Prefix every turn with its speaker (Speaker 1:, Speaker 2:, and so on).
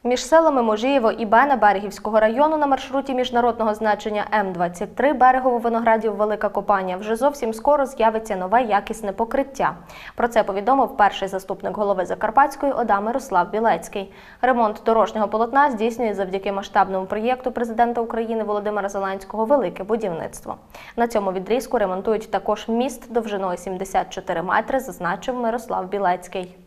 Speaker 1: Між селами Можієво і Бена Берегівського району на маршруті міжнародного значення М-23 Берегово-Виноградів – Велика Копання вже зовсім скоро з'явиться нове якісне покриття. Про це повідомив перший заступник голови Закарпатської ОДА Мирослав Білецький. Ремонт дорожнього полотна здійснює завдяки масштабному проєкту президента України Володимира Зеленського «Велике будівництво». На цьому відрізку ремонтують також міст довжиною 74 метри, зазначив Мирослав Білецький.